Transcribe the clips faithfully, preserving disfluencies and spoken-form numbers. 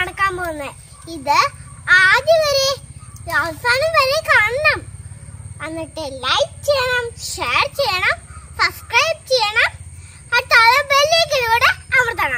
നടക്കാൻ പോകുന്നത്. ഇത് ആദ്യം വരെ അവസാനം വരെ കാണണം. എന്നിട്ട് ലൈക്ക് ചെയ്യണം, ഷെയർ ചെയ്യണം, സബ്സ്ക്രൈബ് ചെയ്യണം, അടുത്ത ബെല്ലൈക്കണിലൂടെ അമർത്തണം.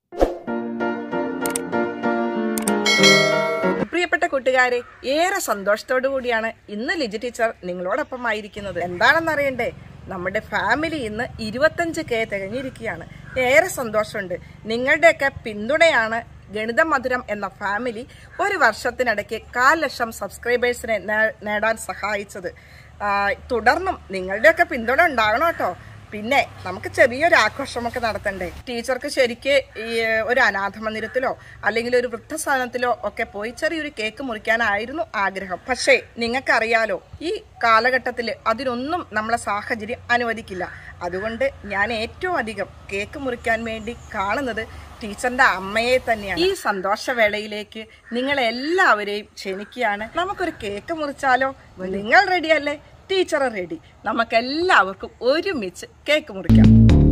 പ്രിയപ്പെട്ട കൂട്ടുകാരെ, ഏറെ സന്തോഷത്തോടു കൂടിയാണ് ഇന്ന് ലിജി ടീച്ചർ നിങ്ങളോടൊപ്പം ആയിരിക്കുന്നത്. എന്താണെന്നറിയണ്ടേ, നമ്മുടെ ഫാമിലി ഇന്ന് ഇരുപത്തഞ്ച് കെ തികഞ്ഞിരിക്കുകയാണ്. ഏറെ സന്തോഷമുണ്ട്. നിങ്ങളുടെയൊക്കെ പിന്തുണയാണ് ഗണിത മധുരം എന്ന ഫാമിലി ഒരു വർഷത്തിനിടയ്ക്ക് കാൽ ലക്ഷം സബ്സ്ക്രൈബേഴ്സിനെ നേടാൻ സഹായിച്ചത്. തുടർന്നും നിങ്ങളുടെയൊക്കെ പിന്തുണ ഉണ്ടാകണം കേട്ടോ. പിന്നെ നമുക്ക് ചെറിയൊരു ആഘോഷമൊക്കെ നടത്തണ്ടേ. ടീച്ചർക്ക് ശരിക്ക് ഈ ഒരു അനാഥ മന്ദിരത്തിലോ അല്ലെങ്കിൽ ഒരു വൃദ്ധസ്ഥാനത്തിലോ ഒക്കെ പോയി ചെറിയൊരു കേക്ക് മുറിക്കാനായിരുന്നു ആഗ്രഹം. പക്ഷേ നിങ്ങൾക്കറിയാലോ, ഈ കാലഘട്ടത്തിൽ അതിനൊന്നും നമ്മളെ സാഹചര്യം അനുവദിക്കില്ല. അതുകൊണ്ട് ഞാൻ ഏറ്റവും അധികം കേക്ക് മുറിക്കാൻ വേണ്ടി കാണുന്നത് ടീച്ചറിന്റെ അമ്മയെ തന്നെയാണ്. ഈ സന്തോഷവേളയിലേക്ക് നിങ്ങളെല്ലാവരെയും ക്ഷണിക്കുകയാണ്. നമുക്കൊരു കേക്ക് മുറിച്ചാലോ? നിങ്ങൾ റെഡിയല്ലേ? Teacher ready. നമുക്ക് എല്ലാവർക്കും ഒരുമിച്ച് കേക്ക് മുറിക്കാം.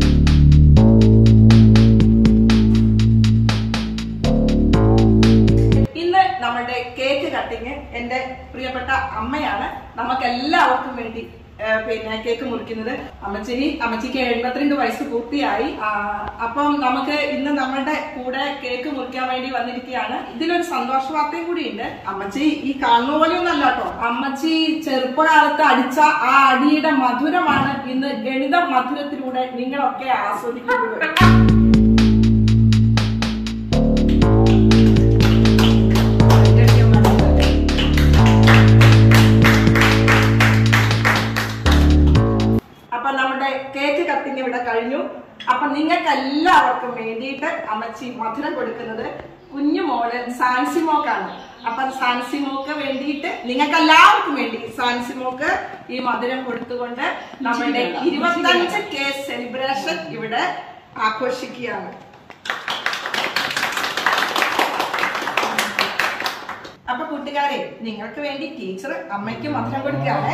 ഇന്ന് നമ്മുടെ കേക്ക് കട്ടിങ് എന്റെ പ്രിയപ്പെട്ട അമ്മയാണ് നമുക്ക് എല്ലാവർക്കും വേണ്ടി പിന്നെ കേക്ക് മുറിക്കുന്നത്. അമ്മച്ചി അമ്മച്ചിക്ക് എഴുപത്തിരണ്ട് വയസ്സ് പൂർത്തിയായി. അപ്പം നമുക്ക് ഇന്ന് നമ്മളുടെ കൂടെ കേക്ക് മുറിക്കാൻ വേണ്ടി വന്നിരിക്കുകയാണ്. ഇതിലൊരു സന്തോഷ വാർത്തയും കൂടി ഉണ്ട്. അമ്മച്ചി ഈ കാണുന്ന പോലെയൊന്നും അല്ല കേട്ടോ. അമ്മച്ചി ചെറുപ്പകാലത്ത് അടിച്ച ആ അടിയുടെ മധുരമാണ് ഇന്ന് ഗണിത മധുരത്തിലൂടെ നിങ്ങളൊക്കെ ആസ്വദിക്കുന്നത്. കേക്ക് കട്ടിങ് ഇവിടെ കഴിഞ്ഞു. അപ്പൊ നിങ്ങൾക്ക് എല്ലാവർക്കും വേണ്ടിയിട്ട് അമ്മച്ചി മധുരം കൊടുക്കുന്നത് കുഞ്ഞു മോള് സാൻസിമോക്കാണ്. അപ്പൊ സാൻസിമോക്ക് വേണ്ടിയിട്ട് നിങ്ങൾക്ക് എല്ലാവർക്കും വേണ്ടി സാൻസിമോക്ക് ഈ മധുരം കൊടുത്തുകൊണ്ട് നമ്മുടെ ഇരുപത്തഞ്ച് കെ സെലിബ്രേഷൻ ഇവിടെ ആഘോഷിക്കുകയാണ്. അപ്പൊ കൂട്ടുകാരെ, നിങ്ങൾക്ക് വേണ്ടി ടീച്ചർ അമ്മയ്ക്ക് മധുരം കൊടുക്കുകയാണ്.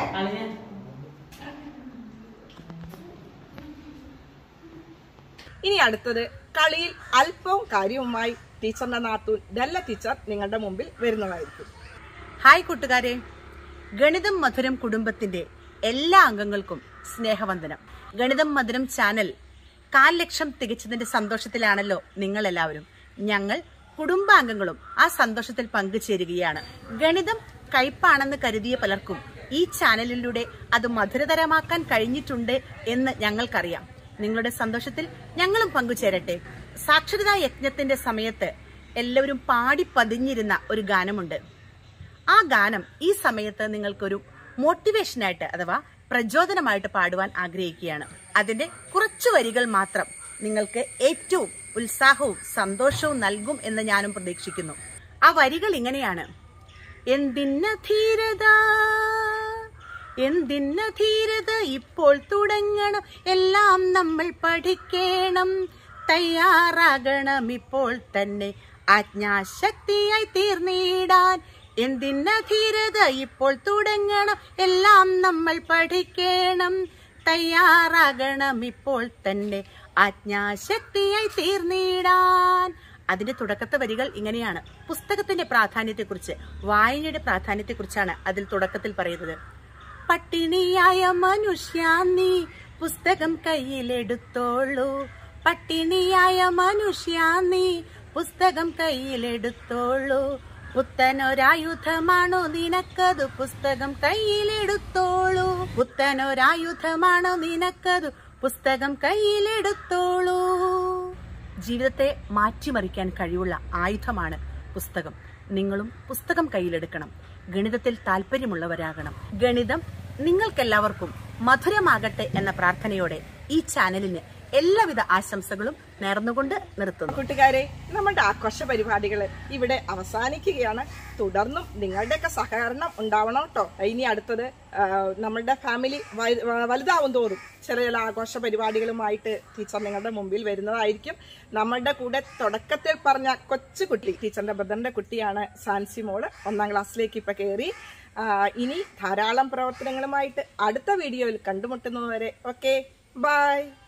ഇനി അടുത്തത് കളിയിൽ അല്പവും കാര്യവുമായി ടീച്ചറിന്റെ നാത്തൂൻ ഡെല്ല ടീച്ചർ നിങ്ങളുടെ മുമ്പിൽ വരുന്നതായിരിക്കും. ഹായ് കൂട്ടുകാരെ, ഗണിതം മധുരം കുടുംബത്തിന്റെ എല്ലാ അംഗങ്ങൾക്കും സ്നേഹവന്ദനം. ഗണിതം മധുരം ചാനൽ കാൽ ലക്ഷം തികച്ചതിന്റെ സന്തോഷത്തിലാണല്ലോ നിങ്ങൾ എല്ലാവരും. ഞങ്ങൾ കുടുംബാംഗങ്ങളും ആ സന്തോഷത്തിൽ പങ്കുചേരുകയാണ്. ഗണിതം കയ്പാണെന്ന് കരുതിയ പലർക്കും ഈ ചാനലിലൂടെ അത് മധുരതരമാക്കാൻ കഴിഞ്ഞിട്ടുണ്ട് എന്ന് ഞങ്ങൾക്കറിയാം. നിങ്ങളുടെ സന്തോഷത്തിൽ ഞങ്ങളും പങ്കുചേരട്ടെ. സാക്ഷരതാ യജ്ഞത്തിന്റെ സമയത്ത് എല്ലാവരും പാടി പതിഞ്ഞിരുന്ന ഒരു ഗാനമുണ്ട്. ആ ഗാനം ഈ സമയത്ത് നിങ്ങൾക്കൊരു മോട്ടിവേഷനായിട്ട് അഥവാ പ്രചോദനമായിട്ട് പാടുവാൻ ആഗ്രഹിക്കുകയാണ്. അതിന്റെ കുറച്ചു വരികൾ മാത്രം നിങ്ങൾക്ക് ഏറ്റവും ഉത്സാഹവും സന്തോഷവും നൽകും എന്ന് ഞാനും പ്രതീക്ഷിക്കുന്നു. ആ വരികൾ ഇങ്ങനെയാണ്. എന്തിന്ന ധീരത, എന്തിന്ന ധീരത, ഇപ്പോൾ തുടങ്ങണം, എല്ലാം നമ്മൾ പഠിക്കണം, തയ്യാറാകണം ഇപ്പോൾ തന്നെ ആജ്ഞാശക്തിയായി തീർന്നിടാൻ. എന്തിന്ന ധീരത, ഇപ്പോൾ തുടങ്ങണം, എല്ലാം നമ്മൾ പഠിക്കണം, തയ്യാറാകണം ഇപ്പോൾ തന്നെ ആജ്ഞാശക്തിയായി തീർന്നിടാൻ. അതിന്റെ തുടക്കത്തെ വരികൾ ഇങ്ങനെയാണ്. പുസ്തകത്തിന്റെ പ്രാധാന്യത്തെക്കുറിച്ച്, വായനയുടെ പ്രാധാന്യത്തെക്കുറിച്ചാണ് അതിൽ തുടക്കത്തിൽ പറയുന്നത്. പട്ടിണിയായ മനുഷ്യ നീ പുസ്തകം കയ്യിലെടുത്തോളൂ, പട്ടിണിയായ മനുഷ്യ നീ പുസ്തകം കയ്യിലെടുത്തോളൂ, പുത്തനൊരായുധമാണോ നിനക്കതു പുസ്തകം കയ്യിലെടുത്തോളൂ, പുത്തനൊരായുധമാണോ നിനക്കതു പുസ്തകം കയ്യിലെടുത്തോളൂ. ജീവിതത്തെ മാറ്റിമറിക്കാൻ കഴിവുള്ള ആയുധമാണ് പുസ്തകം. നിങ്ങളും പുസ്തകം കയ്യിലെടുക്കണം. ഗണിതത്തിൽ താല്പര്യമുള്ളവരാകണം. ഗണിതം നിങ്ങൾക്കെല്ലാവർക്കും മധുരമാകട്ടെ എന്ന പ്രാർത്ഥനയോടെ ഈ ചാനലിന് എല്ലാവിധ ആശംസകളും നേർന്നുകൊണ്ട് നിർത്തുന്നു. കൂട്ടുകാരെ, നമ്മുടെ ആഘോഷ പരിപാടികൾ ഇവിടെ അവസാനിക്കുകയാണ്. തുടർന്നും നിങ്ങളുടെയൊക്കെ സഹകരണം ഉണ്ടാവണം കേട്ടോ. ഇനി അടുത്തത് നമ്മളുടെ ഫാമിലി വലുതാവും തോറും ചെറിയ ചില ആഘോഷ പരിപാടികളുമായിട്ട് ടീച്ചർ നിങ്ങളുടെ മുമ്പിൽ വരുന്നതായിരിക്കും. നമ്മളുടെ കൂടെ തുടക്കത്തിൽ പറഞ്ഞ കൊച്ചു കുട്ടി, ടീച്ചറിന്റെ ബ്രദറിന്റെ കുട്ടിയാണ് സാൻസിമോള്. ഒന്നാം ക്ലാസ്സിലേക്ക് ഇപ്പൊ കയറി. ഇനി ധാരാളം പ്രവർത്തനങ്ങളുമായിട്ട് അടുത്ത വീഡിയോയിൽ കണ്ടുമുട്ടുന്നതുവരെ ഓക്കെ, ബൈ.